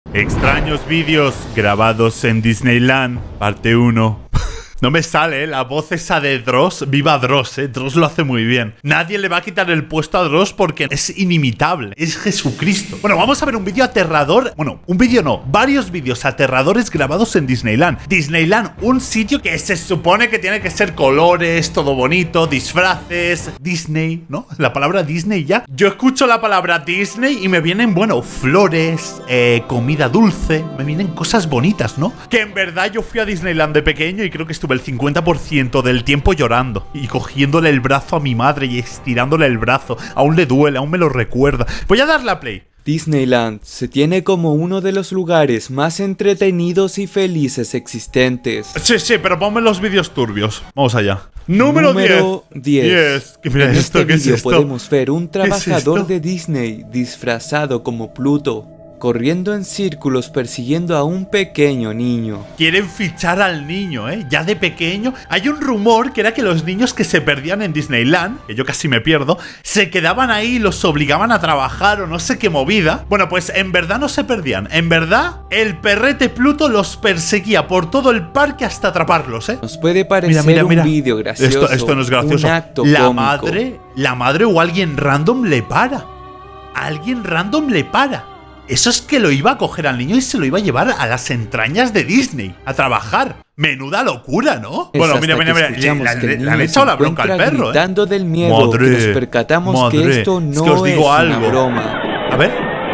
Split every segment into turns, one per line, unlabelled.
Extraños vídeos grabados en Disneyland, parte 1. No me sale, la voz esa de Dross. Viva Dross, Dross lo hace muy bien. Nadie le va a quitar el puesto a Dross porque es inimitable. Es Jesucristo. Bueno, vamos a ver un vídeo aterrador. Bueno, un vídeo no, varios vídeos aterradores grabados en Disneyland. Disneyland, un sitio que se supone que tiene que ser colores, todo bonito, disfraces, Disney, ¿no? La palabra Disney ya. Yo escucho la palabra Disney y me vienen, bueno, flores, comida dulce, me vienen cosas bonitas, ¿no? Que en verdad yo fui a Disneyland de pequeño y creo que estuve el 50% del tiempo llorando y cogiéndole el brazo a mi madre y estirándole el brazo. Aún le duele, aún me lo recuerda. Voy a darle a play.
Disneyland se tiene como uno de los lugares más entretenidos y felices existentes.
Sí, pero ponme los vídeos turbios. Vamos allá. Número 10.
En este vídeo podemos ver un trabajador de Disney disfrazado como Pluto, corriendo en círculos persiguiendo a un pequeño niño.
Quieren fichar al niño, ya de pequeño. Hay un rumor que era que los niños que se perdían en Disneyland, que yo casi me pierdo, se quedaban ahí y los obligaban a trabajar o no sé qué movida. Bueno, pues en verdad no se perdían. En verdad, el perrete Pluto los perseguía por todo el parque hasta atraparlos,
Nos puede parecer un vídeo gracioso.
Esto no es gracioso.
Un acto
cómico. La madre o alguien random le para. Alguien random le para. Eso es que lo iba a coger al niño y se lo iba a llevar a las entrañas de Disney, a trabajar. Menuda locura, ¿no?
Es
bueno, mira, le han echado la bronca al perro,
gritando del miedo, que nos percatamos que esto no
es, que os digo
una broma.
A ver.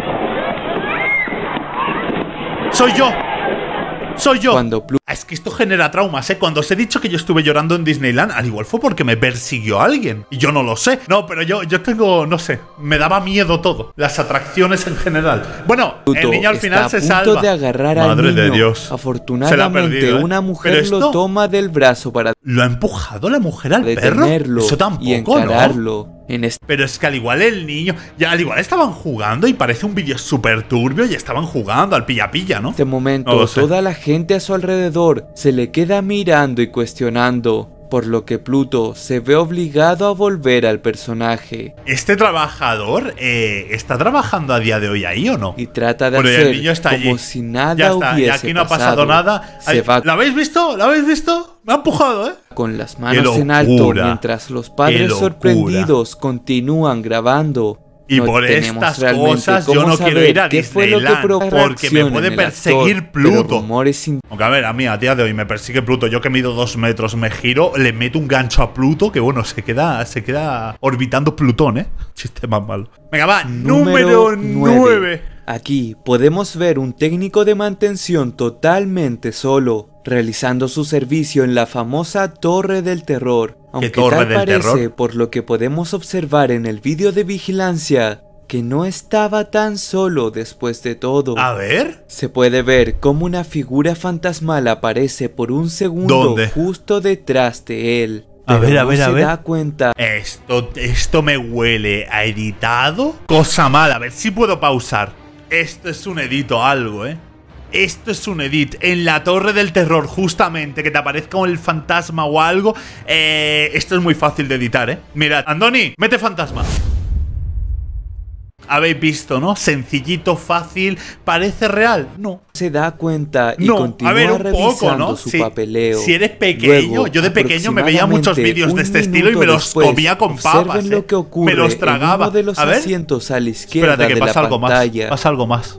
¡Soy yo! ¡Soy yo! Es que esto genera traumas, Cuando os he dicho que yo estuve llorando en Disneyland, al igual fue porque me persiguió alguien. Y yo no lo sé. No, pero yo tengo, no sé, me daba miedo todo. Las atracciones en general. Bueno, el niño al final se salva.
Está a punto de agarrar al niño.
De Dios.
Afortunadamente, una mujer lo toma del brazo para...
¿Lo ha empujado la mujer al perro? Eso tampoco,
y encararlo.
¿no? Pero es que al igual el niño, ya al igual estaban jugando y parece un vídeo súper turbio y estaban jugando al pilla-pilla, ¿no?
En este momento, toda la gente a su alrededor se le queda mirando y cuestionando, por lo que Pluto se ve obligado a volver al personaje.
¿Este trabajador está trabajando a día de hoy ahí o no?
Y trata de hacer
el niño está
como
allí.
si nada
ya está,
hubiese
y aquí no ha pasado nada. ¿La habéis visto? ¿La habéis visto? Me ha empujado,
Con las manos en alto, mientras los padres sorprendidos continúan grabando.
Y por estas cosas yo no quiero ir a Disneyland porque me puede perseguir Pluto. Aunque a mí a día de hoy me persigue Pluto. Yo que mido 2 metros, me giro, le meto un gancho a Pluto que bueno, se queda orbitando Plutón, Chiste más malo. Venga, va, número 9.
Aquí podemos ver un técnico de mantención totalmente solo, realizando su servicio en la famosa Torre del Terror. Aunque tal parece, por lo que podemos observar en el vídeo de vigilancia, que no estaba tan solo después de todo.
A ver.
Se puede ver cómo una figura fantasmal aparece por un segundo justo detrás de él.
A ver.
Se da cuenta.
Esto me huele a editado. Cosa mala, a ver si puedo pausar. Esto es un edito algo, Esto es un edit. En la Torre del Terror, justamente, que te aparezca el fantasma o algo. Esto es muy fácil de editar, Mirad, Andoni, mete fantasma. Habéis visto, ¿no? Sencillito, fácil. ¿Parece real? No.
Se da cuenta y continúa revisando su papeleo.
Si eres pequeño, luego, yo de pequeño me veía muchos vídeos de este estilo y me los comía con papas.
Lo que ocurre
me los tragaba.
En uno de los asientos a la izquierda.
Espérate, que pasa algo
más.
Pasa algo más.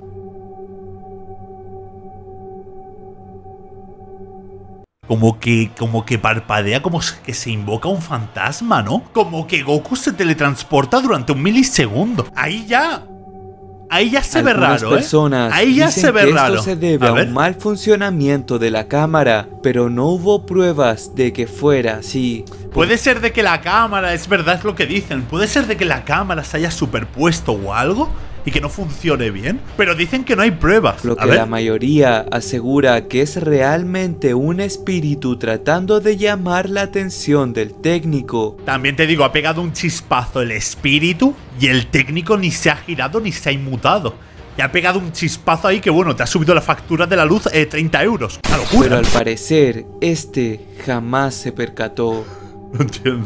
Como que parpadea, como que se invoca un fantasma, ¿no? Como que Goku se teletransporta durante un milisegundo. Ahí ya se ve raro, Ahí ya se ve raro.
Esto se debe a un mal funcionamiento de la cámara, pero no hubo pruebas de que fuera así.
Puede ser de que la cámara, es verdad lo que dicen, puede ser de que la cámara se haya superpuesto o algo y que no funcione bien, pero dicen que no hay pruebas.
Lo que la mayoría asegura que es realmente un espíritu tratando de llamar la atención del técnico.
También te digo, ha pegado un chispazo el espíritu y el técnico ni se ha girado ni se ha inmutado. Y ha pegado un chispazo ahí que bueno, te ha subido la factura de la luz 30 euros. ¡Una locura!
Pero al parecer, jamás se percató.
No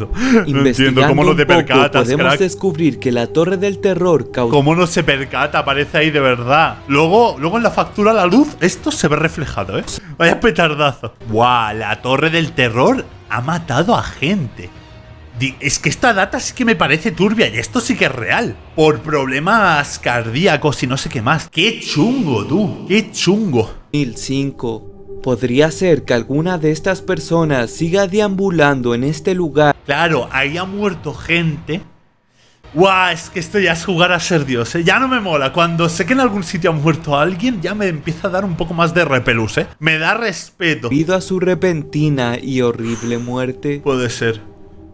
entiendo cómo no te percatas,
podemos
crack.
descubrir que la Torre del Terror causó...
¿Cómo no se percata? Aparece ahí de verdad. Luego en la factura la luz, esto se ve reflejado, ¿eh? Vaya petardazo. ¡Guau! La Torre del Terror ha matado a gente. Es que esta data sí que me parece turbia y esto sí que es real. Por problemas cardíacos y no sé qué más. ¡Qué chungo, tú! ¡Qué chungo!
2005. Podría ser que alguna de estas personas siga deambulando en este lugar.
Claro, ahí ha muerto gente. ¡Guau! Es que esto ya es jugar a ser Dios, ¿eh? Ya no me mola. Cuando sé que en algún sitio ha muerto alguien, ya me empieza a dar un poco más de repelús, ¿eh? Me da respeto.
Debido a su repentina y horrible muerte.
Puede ser.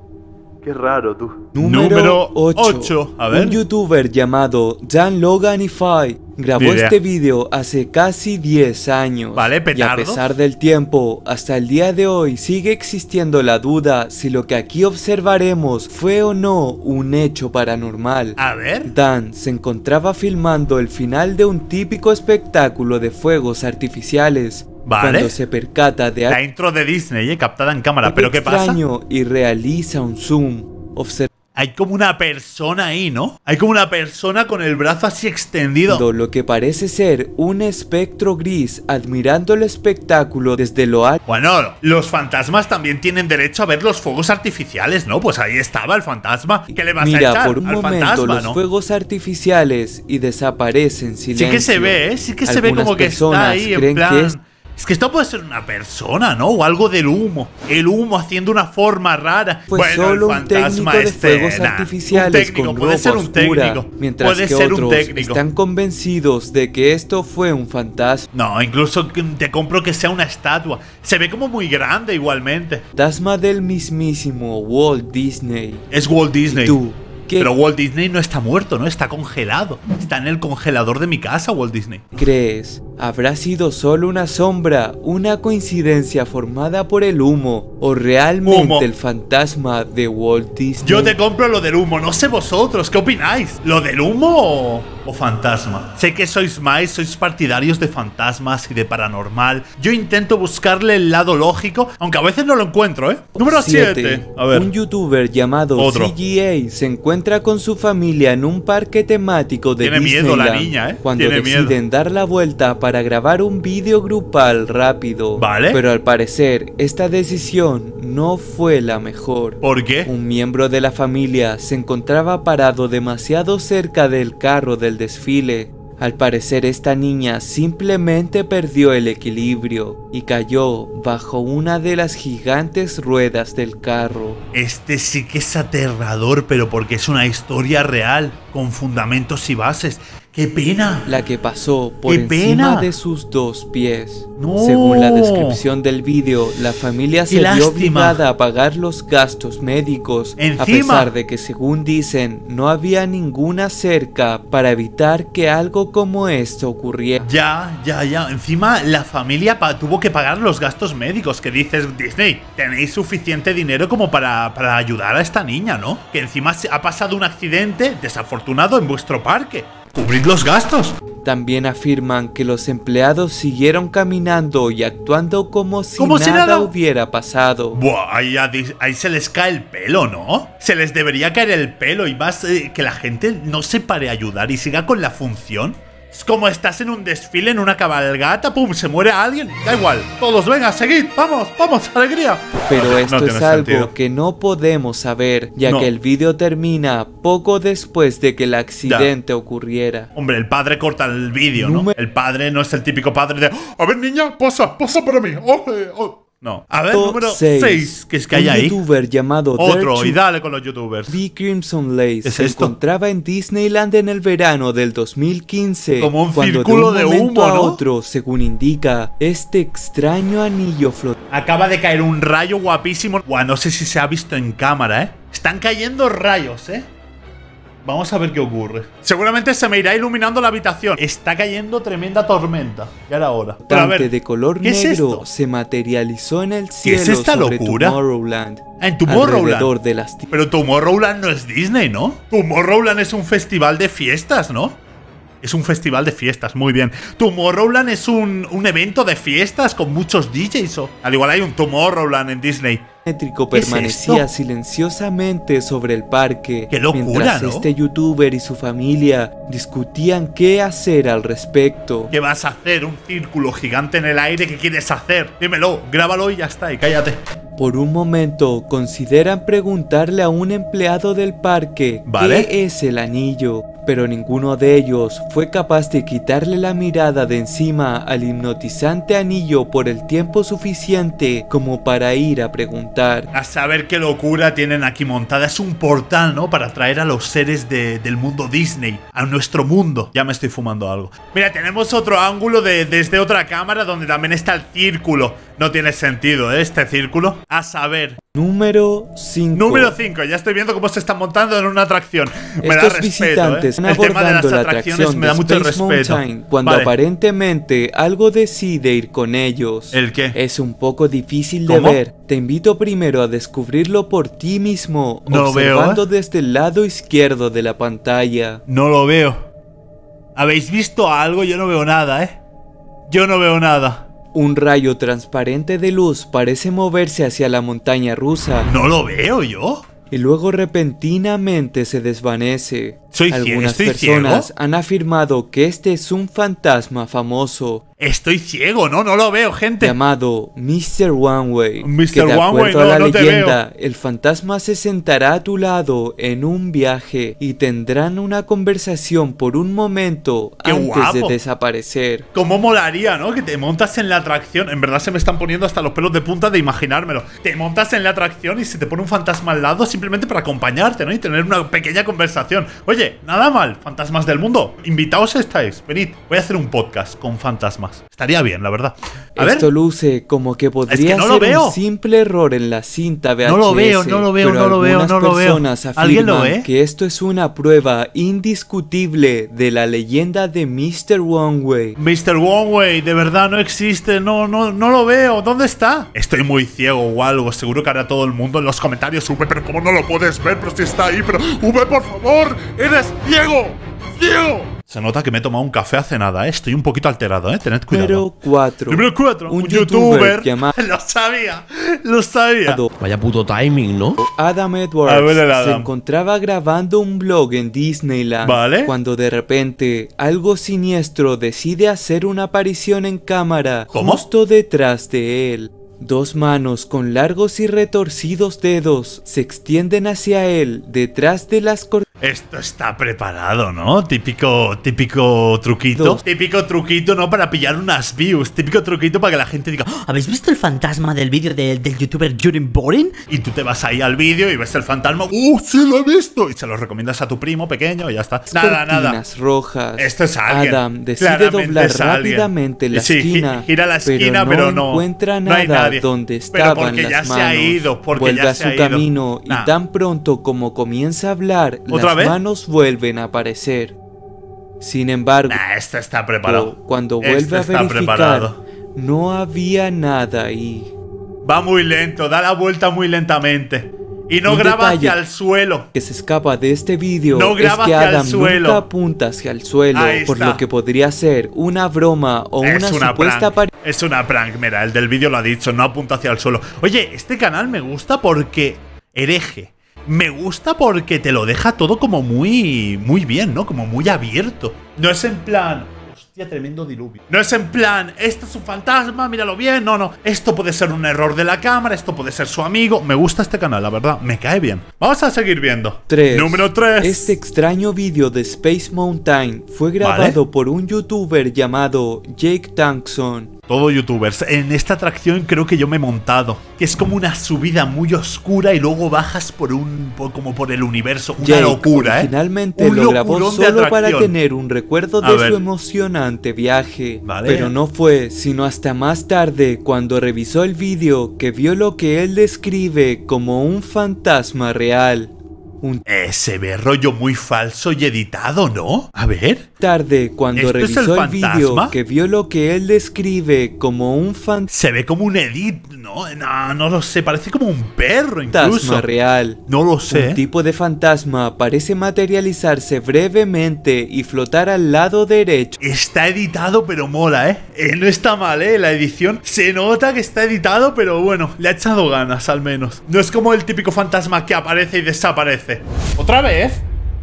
Qué raro, tú.
Número
8. A ver.
Un youtuber llamado JanLoganify grabó este vídeo hace casi 10 años.
Vale, petardo.
Y a pesar del tiempo, hasta el día de hoy sigue existiendo la duda si lo que aquí observaremos fue o no un hecho paranormal.
A ver.
Dan se encontraba filmando el final de un típico espectáculo de fuegos artificiales.
Vale.
Cuando se percata de
la intro de Disney, captada en cámara. ¿Pero qué pasa?
Y realiza un zoom.
Hay como una persona ahí, ¿no? Hay como una persona con el brazo así extendido.
Lo que parece ser un espectro gris admirando el espectáculo desde lo alto.
Bueno, los fantasmas también tienen derecho a ver los fuegos artificiales, ¿no? Pues ahí estaba el fantasma. ¿Qué le vas a echar
por un
al
momento
fantasma,
los
¿no?
fuegos artificiales y desaparecen en silencio.
Sí que se ve, ¿eh? Sí que se ve como que está ahí en plan... Es que esto puede ser una persona, ¿no? O algo del humo. El humo haciendo una forma rara.
Pues bueno, solo un técnico de fuegos artificiales con ropa oscura, mientras que otros están convencidos de que esto fue un fantasma.
No, incluso te compro que sea una estatua. Se ve como muy grande igualmente.
Fantasma del mismísimo Walt Disney.
Es Walt Disney.
¿Y tú?
Pero Walt Disney no está muerto, ¿no? Está congelado. Está en el congelador de mi casa, Walt Disney.
¿Crees? ¿Habrá sido solo una sombra, una coincidencia formada por el humo o realmente el fantasma de Walt Disney?
Yo te compro lo del humo, no sé vosotros, ¿qué opináis? ¿Lo del humo o fantasma? Sé que sois partidarios de fantasmas y de paranormal. Yo intento buscarle el lado lógico, aunque a veces no lo encuentro, ¿eh? Número 7. A ver.
Un youtuber llamado CGA se encuentra con su familia en un parque temático de Disneyland.
Tiene miedo la niña, ¿eh?
Cuando deciden dar la vuelta para grabar un vídeo grupal rápido.
¿Vale?
Pero al parecer, esta decisión no fue la mejor.
¿Por qué?
Un miembro de la familia se encontraba parado demasiado cerca del carro del desfile. Al parecer esta niña simplemente perdió el equilibrio y cayó bajo una de las gigantes ruedas del carro.
Este sí que es aterrador, pero porque es una historia real, con fundamentos y bases. ¡Qué pena!
La que pasó por encima de sus 2 pies. No. Según la descripción del vídeo, la familia se vio obligada a pagar los gastos médicos. A pesar de que, según dicen, no había ninguna cerca para evitar que algo como esto ocurriera.
Ya. Encima la familia tuvo que pagar los gastos médicos. Que dices, Disney, tenéis suficiente dinero como para ayudar a esta niña, ¿no? Que encima ha pasado un accidente desafortunado en vuestro parque. ¡Cubrid los gastos!
También afirman que los empleados siguieron caminando y actuando como si nada hubiera pasado.
Buah, ahí se les cae el pelo, ¿no? Se les debería caer el pelo y más que la gente no se pare a ayudar y siga con la función. Es como estás en un desfile, en una cabalgata, ¡pum! Se muere alguien. Da igual, todos venga, seguid, vamos, alegría.
Pero esto es algo que no podemos saber, ya que el vídeo termina poco después de que el accidente ocurriera.
Hombre, el padre corta el vídeo, ¿no? El padre no es el típico padre de a ver, niña, posa para mí. No. A ver, número 6, que es que hay ahí.
Un youtuber llamado
otro, y dale con los youtubers.
The Crimson Lace se encontraba en Disneyland en el verano del 2015.
Como un círculo de humo,
a otro, según indica, este extraño anillo flotante.
Acaba de caer un rayo guapísimo. Buah, no sé si se ha visto en cámara, ¿eh? Están cayendo rayos, ¿eh? Vamos a ver qué ocurre. Seguramente se me irá iluminando la habitación. Está cayendo tremenda tormenta. Ya era hora.
Pero a ver, de color negro se materializó en el cielo.
¿Qué es esta locura?
Tomorrowland.
En Tomorrowland.
De las
pero Tomorrowland no es Disney, ¿no? Tomorrowland es un festival de fiestas, ¿no? Es un festival de fiestas, muy bien. Tomorrowland es un evento de fiestas con muchos DJs. Al igual hay un Tomorrowland en Disney.
permanecía silenciosamente sobre el parque.
¡Qué locura!,
mientras
¿no?
este youtuber y su familia discutían qué hacer al respecto.
¿Qué vas a hacer? ¿Un círculo gigante en el aire? ¿Qué quieres hacer? Dímelo, grábalo y ya está, y cállate.
Por un momento consideran preguntarle a un empleado del parque qué es el anillo, pero ninguno de ellos fue capaz de quitarle la mirada de encima al hipnotizante anillo por el tiempo suficiente como para ir a preguntar.
A saber qué locura tienen aquí montada. Es un portal, ¿no? Para traer a los seres del mundo Disney a nuestro mundo. Ya me estoy fumando algo. Mira, tenemos otro ángulo desde otra cámara donde también está el círculo. No tiene sentido, ¿eh? Este círculo. A saber.
Número 5.
Número 5. Ya estoy viendo cómo se están montando en una atracción. Me
Estos
da respeto,
visitantes
¿eh? El tema de las atracciones me da mucho respeto.
Cuando aparentemente algo decide ir con ellos.
¿El qué?
Es un poco difícil de ver. Te invito primero a descubrirlo por ti mismo, observando desde el lado izquierdo de la pantalla.
No lo veo. ¿Habéis visto algo? Yo no veo nada, ¿eh? Yo no veo nada.
Un rayo transparente de luz parece moverse hacia la montaña rusa.
¿No lo veo yo?
Y luego repentinamente se desvanece. Algunas personas han afirmado que este es un fantasma famoso.
Estoy ciego, ¿no? No lo veo, gente.
Llamado Mr. One Way.
Mr.
Que de acuerdo a la leyenda, el fantasma se sentará a tu lado en un viaje y tendrán una conversación por un momento antes de desaparecer.
¿Cómo molaría, no? Que te montas en la atracción. En verdad se me están poniendo hasta los pelos de punta de imaginármelo. Te montas en la atracción y se te pone un fantasma al lado simplemente para acompañarte, ¿no? Y tener una pequeña conversación. Oye, nada mal, fantasmas del mundo. Invitaos estáis. Venid, voy a hacer un podcast con fantasmas. Estaría bien, la verdad.
Esto luce como que podría ser un simple error en la cinta VHS.
No lo veo, no lo veo, no lo veo, no lo veo.
Personas afirman que esto es una prueba indiscutible de la leyenda de Mr. One Way.
Mr. One Way, de verdad no existe, no lo veo. ¿Dónde está? Estoy muy ciego o algo. Seguro que hará todo el mundo en los comentarios. V, pero ¿cómo no lo puedes ver? Pero si está ahí, pero V, por favor, eres ciego. ¡Ciego! Se nota que me he tomado un café hace nada, ¿eh? Estoy un poquito alterado, ¿eh? Tened cuidado.
Número
4. Un youtuber llamado... Lo sabía.
Vaya puto timing, ¿no?
Adam Edwards se encontraba grabando un vlog en Disneyland. Cuando de repente algo siniestro decide hacer una aparición en cámara justo detrás de él. Dos manos con largos y retorcidos dedos se extienden hacia él detrás de las cortinas.
Esto está preparado, ¿no? Típico truquito. Típico truquito, ¿no? Para pillar unas views. Típico truquito para que la gente diga:
¿habéis visto el fantasma del vídeo del youtuber Jurin Boring?
Y tú te vas ahí al vídeo y ves el fantasma. ¡Sí lo he visto! Y se lo recomiendas a tu primo pequeño y ya está. Nada.
Rojas.
Esto es alguien.
Adam decide doblar rápidamente la esquina.
Gira la esquina, pero no
encuentra nada donde estaban las manos.
Se ha ido,
vuelve a su camino y tan pronto como comienza a hablar, las manos vuelven a aparecer. Sin embargo,
esto está preparado.
Cuando vuelve a verificar, no había nada ahí.
Va muy lento, da la vuelta muy lentamente. Y no graba hacia el suelo.
Que se escapa de este vídeo es que Adam nunca apunta hacia el suelo, por lo que podría ser una broma o una supuesta aparición.
Es una prank, mira, el del vídeo lo ha dicho, no apunta hacia el suelo. Oye, este canal me gusta porque hereje. Me gusta porque te lo deja todo como muy bien, ¿no? Como muy abierto. No es en plan... Hostia, tremendo diluvio. No es en plan, esto es un fantasma, míralo bien. No. Esto puede ser un error de la cámara, esto puede ser su amigo. Me gusta este canal, la verdad, me cae bien. Vamos a seguir viendo. Número 3.
Este extraño vídeo de Space Mountain fue grabado por un youtuber llamado Jake Tankson.
Todo youtubers. En esta atracción creo que yo me he montado. Que es como una subida muy oscura y luego bajas como por el universo. Una locura,
Finalmente lo grabó solo para tener un recuerdo de su emocionante viaje. Pero no fue sino hasta más tarde, cuando revisó el vídeo, que vio lo que él describe como un fantasma real.
Se ve rollo muy falso y editado, ¿no? A ver.
Tarde, cuando revisó el vídeo, que vio lo que él describe como un fantasma.
Se ve como un edit, ¿no? No lo sé, parece como un perro incluso.
Fantasma real.
No lo sé.
Un tipo de fantasma parece materializarse brevemente y flotar al lado derecho.
Está editado, pero mola, ¿eh? No está mal, ¿eh? La edición. Se nota que está editado, pero bueno, le ha echado ganas al menos. No es como el típico fantasma que aparece y desaparece. ¿Otra vez?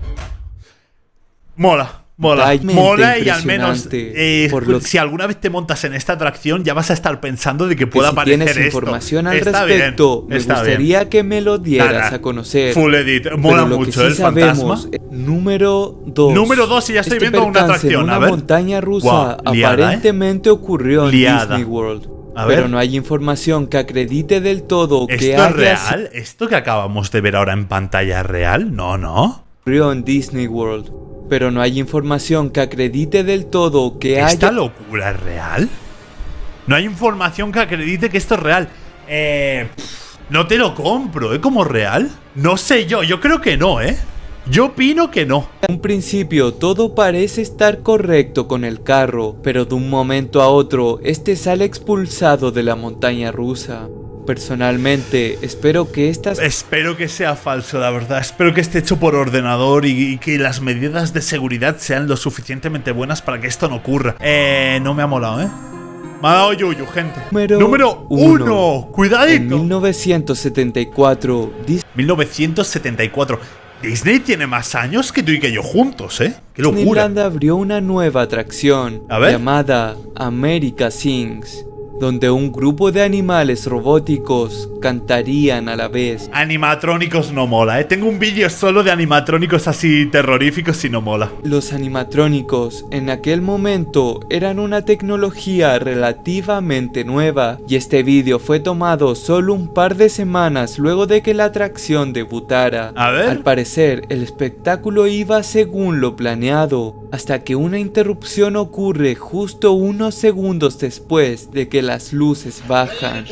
Mola. Mola y al menos si alguna vez te montas en esta atracción ya vas a estar pensando de que pueda aparecer esto. Si tienes
información al respecto, me gustaría que me lo dieras a conocer.
Full edit, mola mucho el fantasma.
Número 2.
Número 2 y ya estoy viendo una atracción, a ver.
Una montaña rusa aparentemente ocurrió en Disney World. Pero no hay información que acredite del todo que
¿Esto es real? ¿Esto que acabamos de ver ahora en pantalla es real? No.
Ocurrió en Disney World. Pero no hay información que acredite del todo que
¿Esta locura es real? No hay información que acredite que esto es real. No te lo compro, como real. No sé yo creo que no, Yo opino que no.
En un principio todo parece estar correcto con el carro, pero de un momento a otro, este sale expulsado de la montaña rusa. Personalmente, espero que
sea falso, la verdad. Espero que esté hecho por ordenador y que las medidas de seguridad sean lo suficientemente buenas para que esto no ocurra. No me ha molado, Me ha dado yuyu, gente. Número 1. Cuidadito.
En 1974.
1974. Disney tiene más años que tú y que yo juntos, ¡Qué locura!
Disneyland abrió una nueva atracción llamada America Sings, donde un grupo de animales robóticos cantarían a la vez.
Animatrónicos no mola, Tengo un vídeo solo de animatrónicos así terroríficos y no mola.
Los animatrónicos en aquel momento eran una tecnología relativamente nueva, y este vídeo fue tomado solo un par de semanas luego de que la atracción debutara.
A ver.
Al parecer, el espectáculo iba según lo planeado, hasta que una interrupción ocurre justo unos segundos después de que las luces bajan.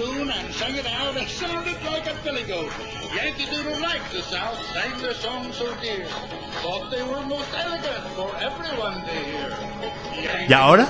¿Y ahora?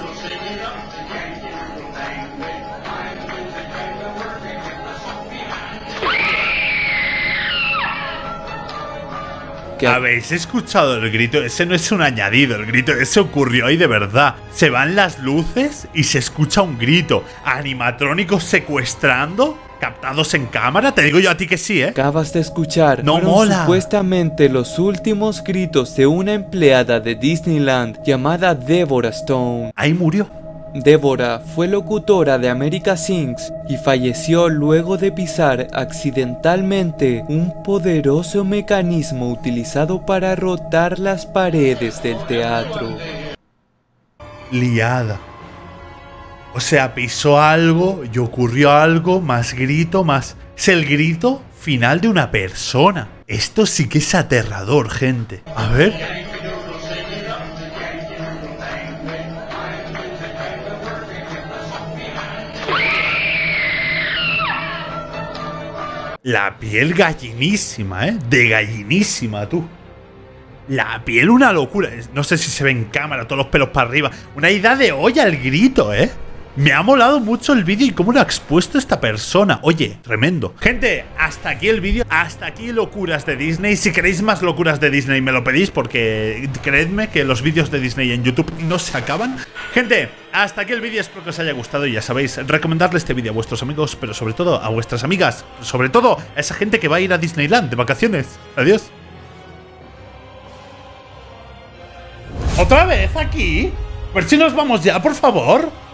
¿Habéis escuchado el grito? Ese no es un añadido, el grito ese ocurrió ahí de verdad. Se van las luces y se escucha un grito. Animatrónicos secuestrando, captados en cámara. Te digo yo a ti que sí,
Acabas de escuchar.
No mola.
Supuestamente los últimos gritos de una empleada de Disneyland llamada Deborah Stone.
Ahí murió.
Deborah fue locutora de America Sings y falleció luego de pisar accidentalmente un poderoso mecanismo utilizado para rotar las paredes del teatro.
Liada. O sea, pisó algo y ocurrió algo, más grito, más... Es el grito final de una persona. Esto sí que es aterrador, gente. A ver... La piel gallinísima, de gallinísima, tú. La piel una locura. No sé si se ve en cámara, todos los pelos para arriba. Una ida de olla al grito, Me ha molado mucho el vídeo y cómo lo ha expuesto esta persona. Oye, tremendo. Gente, hasta aquí el vídeo. Hasta aquí locuras de Disney. Si queréis más locuras de Disney me lo pedís, porque creedme que los vídeos de Disney en YouTube no se acaban. Gente, hasta aquí el vídeo. Espero que os haya gustado y ya sabéis, recomendarle este vídeo a vuestros amigos, pero sobre todo a vuestras amigas. Sobre todo a esa gente que va a ir a Disneyland de vacaciones. Adiós. ¿Otra vez aquí? Pues si nos vamos ya, por favor.